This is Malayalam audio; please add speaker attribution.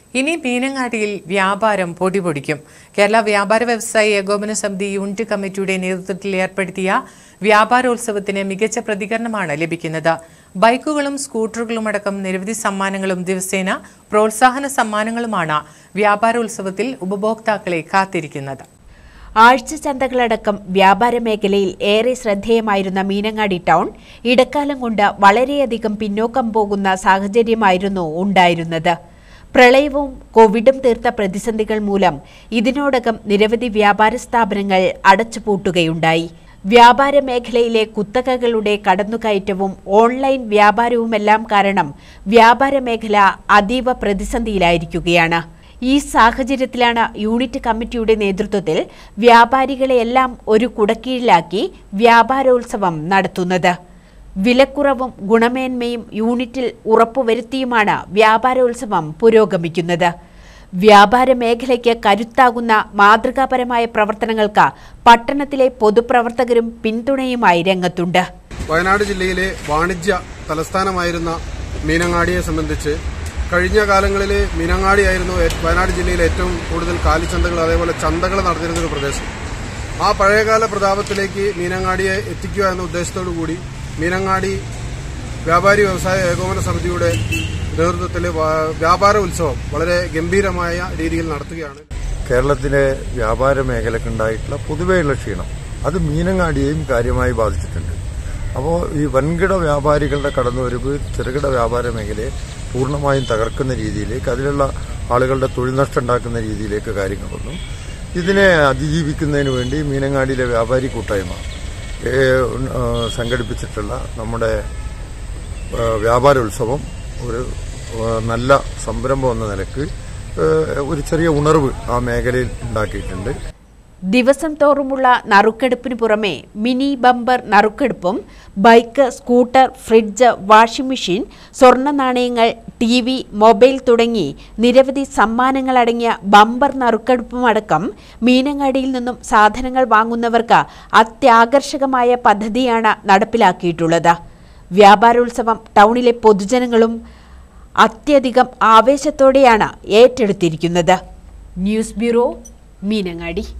Speaker 1: ഇനി മീനങ്ങാടിയിൽ വ്യാപാരം പൊടിപൊടിക്കും. കേരള വ്യാപാര വ്യവസായ ഏകോപന സമിതി യൂണിറ്റ് കമ്മിറ്റിയുടെ നേതൃത്വത്തിൽ ഏർപ്പെടുത്തിയ വ്യാപാരോത്സവത്തിന് മികച്ച പ്രതികരണമാണ് ലഭിക്കുന്നത്. ബൈക്കുകളും സ്കൂട്ടറുകളുമടക്കം നിരവധി സമ്മാനങ്ങളും ദിവസേന പ്രോത്സാഹന സമ്മാനങ്ങളുമാണ് വ്യാപാരോത്സവത്തിൽ ഉപഭോക്താക്കളെ കാത്തിരിക്കുന്നത്.
Speaker 2: ആഴ്ച ചന്തകളടക്കം വ്യാപാര മേഖലയിൽ ഏറെ ശ്രദ്ധേയമായിരുന്ന മീനങ്ങാടി ടൗൺ ഇടക്കാലം കൊണ്ട് വളരെയധികം പിന്നോക്കം പോകുന്ന സാഹചര്യമായിരുന്നു ഉണ്ടായിരുന്നത്. പ്രളയവും കോവിഡും തീർത്ത പ്രതിസന്ധികൾ മൂലം ഇതിനോടകം നിരവധി വ്യാപാര സ്ഥാപനങ്ങൾ അടച്ചുപൂട്ടുകയുണ്ടായി. വ്യാപാര മേഖലയിലെ കുത്തകകളുടെ കടന്നുകയറ്റവും ഓൺലൈൻ വ്യാപാരവുമെല്ലാം കാരണം വ്യാപാര മേഖല അതീവ പ്രതിസന്ധിയിലായിരിക്കുകയാണ്. ഈ സാഹചര്യത്തിലാണ് യൂണിറ്റ് കമ്മിറ്റിയുടെ നേതൃത്വത്തിൽ വ്യാപാരികളെയെല്ലാം ഒരു കുടക്കീഴിലാക്കി വ്യാപാരോത്സവം നടത്തുന്നത്. വിലക്കുറവും ഗുണമേന്മയും യൂണിറ്റിൽ ഉറപ്പുവരുത്തിയുമാണ് വ്യാപാരോത്സവം പുരോഗമിക്കുന്നത്. വ്യാപാര മേഖലയ്ക്ക് കരുത്താകുന്ന മാതൃകാപരമായ പ്രവർത്തനങ്ങൾക്ക് പട്ടണത്തിലെ പൊതുപ്രവർത്തകരും പിന്തുണയുമായി രംഗത്തുണ്ട്.
Speaker 3: വയനാട് ജില്ലയിലെ വാണിജ്യ തലസ്ഥാനമായിരുന്ന മീനങ്ങാടിയെ സംബന്ധിച്ച് കഴിഞ്ഞ കാലങ്ങളിൽ മീനങ്ങാടിയായിരുന്നു വയനാട് ജില്ലയിലെ ഏറ്റവും കൂടുതൽ കാലിച്ചന്തകൾ അതേപോലെ ചന്തകൾ നടന്നിരുന്ന ഒരു പ്രദേശം. ആ പഴയകാല പ്രതാപത്തിലേക്ക് മീനങ്ങാടിയെ എത്തിക്കുക എന്ന ഉദ്ദേശത്തോടു കൂടി മീനങ്ങാടി വ്യാപാരി വ്യവസായ ഏകോപന സമിതിയുടെ നേതൃത്വത്തിൽ വ്യാപാര ഉത്സവം വളരെ ഗംഭീരമായ രീതിയിൽ നടത്തുകയാണ്.
Speaker 4: കേരളത്തിലെ വ്യാപാര മേഖലക്കുണ്ടായിട്ടുള്ള പൊതുവെയുള്ള ക്ഷീണം അത് മീനങ്ങാടിയെയും കാര്യമായി ബാധിച്ചിട്ടുണ്ട്. അപ്പോൾ ഈ വൻകിട വ്യാപാരികളുടെ കടന്നുവരവ് ചെറുകിട വ്യാപാര മേഖലയെ പൂർണ്ണമായും തകർക്കുന്ന രീതിയിലേക്ക്, അതിലുള്ള ആളുകളുടെ തൊഴിൽ നഷ്ടം ഉണ്ടാക്കുന്ന രീതിയിലേക്ക് കാര്യങ്ങൾ വന്നു. ഇതിനെ അതിജീവിക്കുന്നതിന് വേണ്ടി മീനങ്ങാടിയിലെ വ്യാപാരി കൂട്ടായ്മ സംഘടിപ്പിച്ചിട്ടുള്ള നമ്മുടെ വ്യാപാരോത്സവം ഒരു നല്ല സംരംഭം എന്ന നിലക്ക് ഒരു ചെറിയ ഉണർവ് ആ മേഖലയിൽ ഉണ്ടാക്കിയിട്ടുണ്ട്.
Speaker 2: ദിവസം തോറുമുള്ള നറുക്കെടുപ്പിന് പുറമെ മിനി ബമ്പർ നറുക്കെടുപ്പും bike, scooter, fridge, washing machine, സ്വർണ്ണ നാണയങ്ങൾ, TV, മൊബൈൽ തുടങ്ങി നിരവധി സമ്മാനങ്ങളടങ്ങിയ ബമ്പർ നറുക്കെടുപ്പും അടക്കം മീനങ്ങാടിയിൽ നിന്നും സാധനങ്ങൾ വാങ്ങുന്നവർക്ക് അത്യാകർഷകമായ പദ്ധതിയാണ് നടപ്പിലാക്കിയിട്ടുള്ളത്. വ്യാപാരോത്സവം ടൗണിലെ പൊതുജനങ്ങളും അത്യധികം ആവേശത്തോടെയാണ് ഏറ്റെടുത്തിരിക്കുന്നത്. News bureau, Meenangadi.